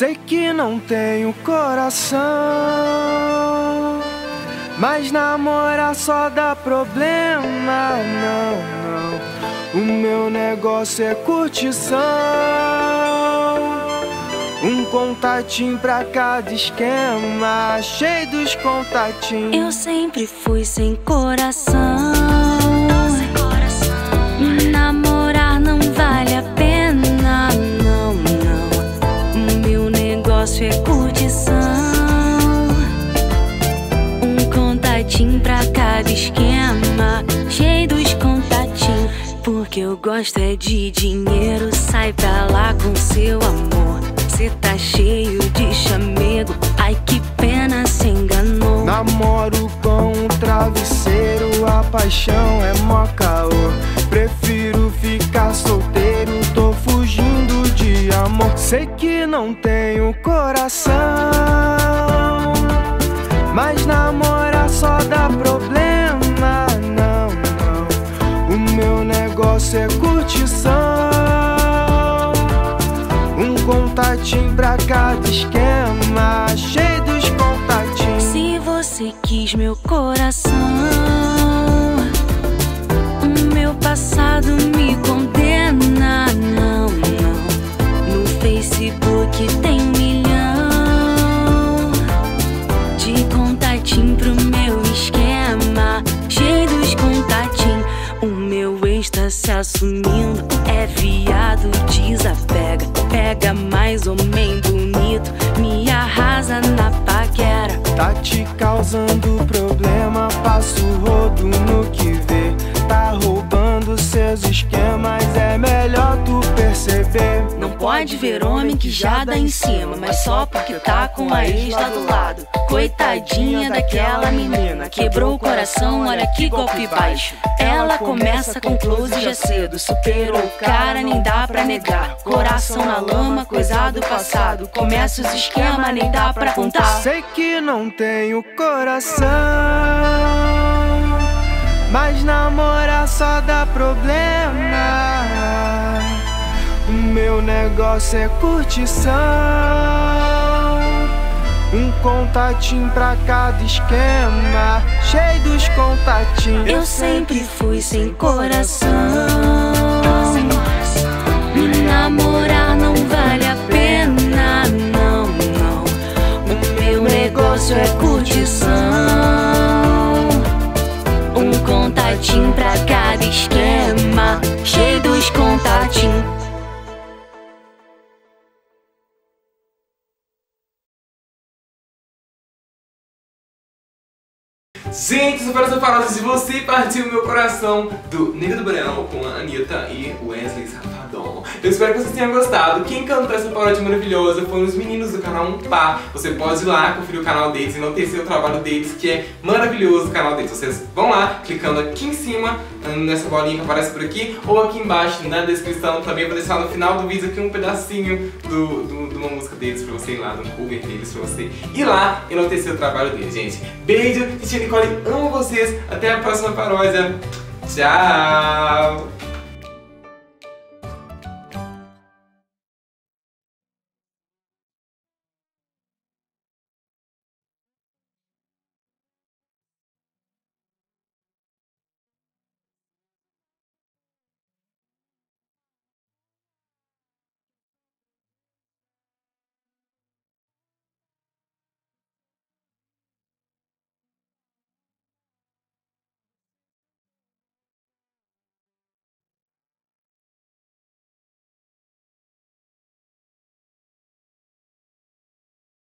Sei que não tenho coração, mas namorar só dá problema. Não, o meu negócio é curtição, um contatinho pra cada esquema, cheio dos contatinhos. Eu sempre fui sem coração, namorar não vale a pena. Não, o meu negócio é curtição, um contatinho pra cada esquema, cheio dos contatinhos. Porque eu gosto é de dinheiro, sai pra lá com seu amor. Cê tá cheio de chamego, ai que pena, se enganou. Namoro com um travesseiro, a paixão é mó caô. Prefiro ficar solteiro, tô fugindo de amor. Sei que não tenho coração, mas namorar só dá problema. Não, o meu negócio é curtição, um contatinho pra cada esquema, cheio dos contatinhos. Se você quis meu coração, o meu passado me condena. Não, no Facebook tem 1 milhão de contatinho pro meu esquema, cheio dos contatinhos. O meu ex tá se assumindo, é viado, desapega. Pega mais homem bonito, me arrasa na paquera. Tá te causando problema, passo o rodo no que vê. Tá roubando seus esquemas, é melhor tu perceber. Não pode ver homem que já dá em cima, mas só porque tá com a ex lá do lado. Coitadinha daquela menina, quebrou o coração, olha que golpe baixo. Ela começa com close já cedo, superou o cara, nem dá pra negar. Coração na lama, coisa do passado, começa os esquemas, nem dá pra contar. Sei que não tenho coração, mas namorar só dá problema. O meu negócio é curtição, um contatinho pra cada esquema, cheio dos contatinhos. Eu sempre fui sem coração, namorar não vale a pena. Não, o meu negócio é curtição, um contatinho pra cada esquema, cheio dos contatinhos. Gente, super essa paródia de Você Partiu Meu Coração, do Negro do Borel, com a Anitta e Wesley Safadão. Eu espero que vocês tenham gostado. Quem cantou essa paródia maravilhosa foram os meninos do canal Umpá. Você pode ir lá conferir o canal deles e não ter o trabalho deles, que é maravilhoso o canal deles. Vocês vão lá, clicando aqui em cima, nessa bolinha que aparece por aqui, ou aqui embaixo na descrição. Também vou deixar no final do vídeo aqui um pedacinho de uma música deles pra você ir lá, de um cover deles pra você ir lá e não ter o trabalho deles, gente. Beijo, Tia Nicole, amo vocês. Até a próxima paródia. Tchau!